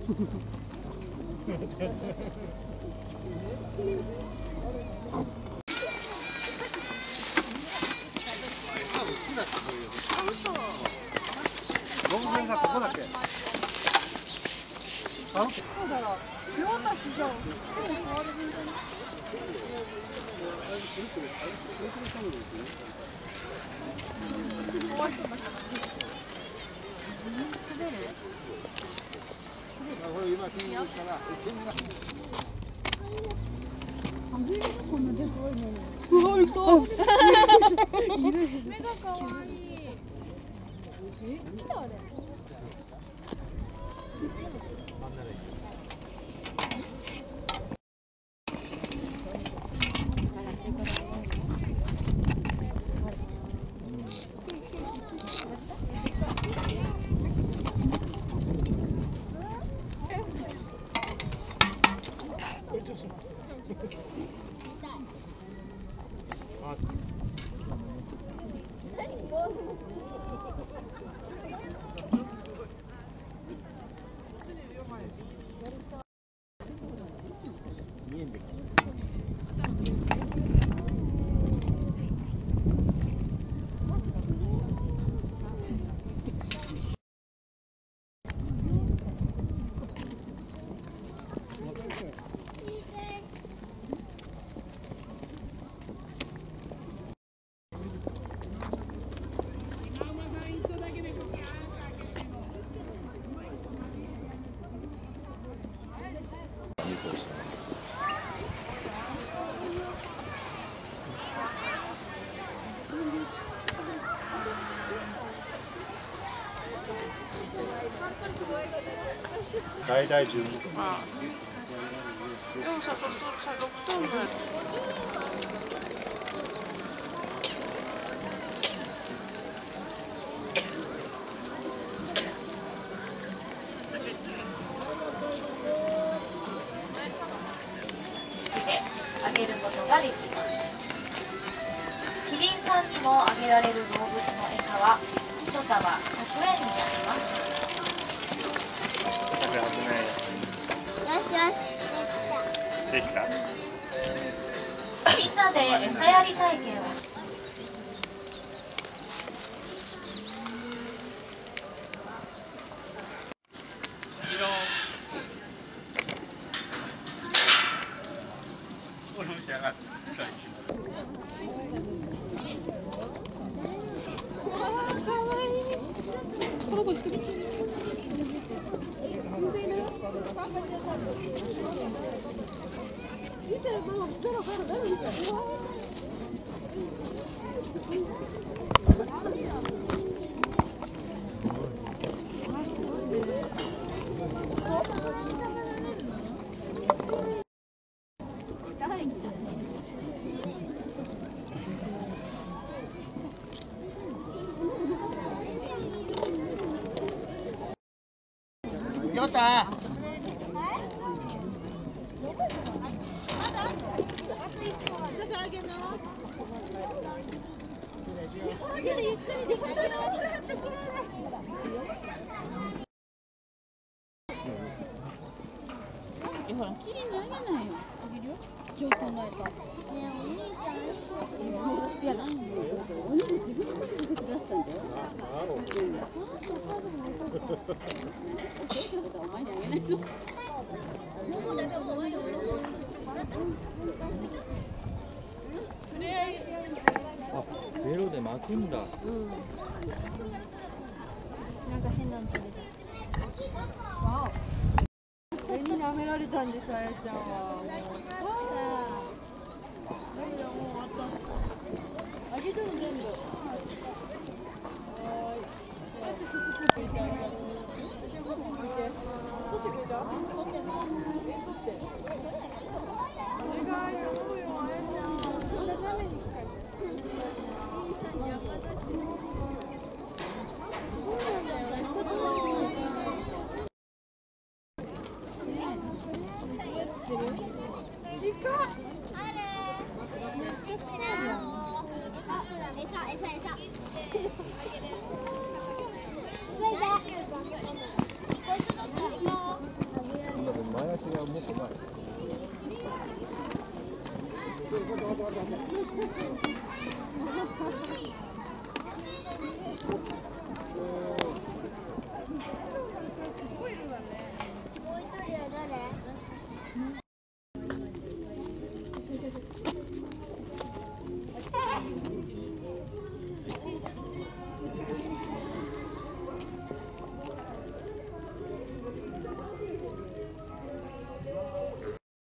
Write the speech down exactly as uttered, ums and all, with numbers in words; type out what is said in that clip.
動物園がここだっけ？あ？そうだろう。両足じゃん。でも座れるんじゃない？怖い人だから。滑る？これ今金曜日から行ってみな。あげるこんなでかいのに。うわ、いそう。目が可愛い。え、何あれ？ 最大じゅうにトン。 ああ。でもさ、そ、そ、さ、ろくトンぐらい。 あげることができます。キリンさんにもあげられる動物の餌は一束ひゃくえんになります。 危ない。 よしよし。 できた。 みんなで餌やり体験をしヨタ。ほら、キリンにあげないよ。あげるよ。今日考えた。ねえ、お兄ちゃん。いや、なんで。お兄ちゃん自分で出てくださったんだよ。お前にあげないと。 あ、ベロで巻くんだ。うん。 なんか変なの食べた。わお。手に舐められたんです、あやちゃんは。もう。涙もう終わった。あげても全部。はーい。あとちょっと取ってくれてありがとう。取ってくれた？取ってない。え、取って。お願いしますよ、あやちゃん。そんなために。そうなんだよ。 もっと前。